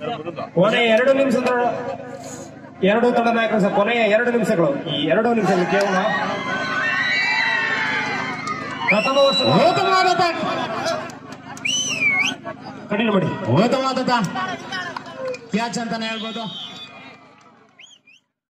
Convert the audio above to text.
ಕೊನೆಯ 2 ನಿಮಿಷದ ಎರಡು ತಂಡ ನಾಯಕರು ಸರ್ ಕೊನೆಯ 2 ನಿಮಿಷಗಳು. ಈ 2 ನಿಮಿಷಗಳು ಕೇವಲ ಪ್ರಥಮ ವರ್ಷ ಕಂಟಿನ್ಯೂ ಮಾಡಿ. ಕ್ಯಾಚ್ ಅಂತಾನೆ ಹೇಳ್ಬೋದು.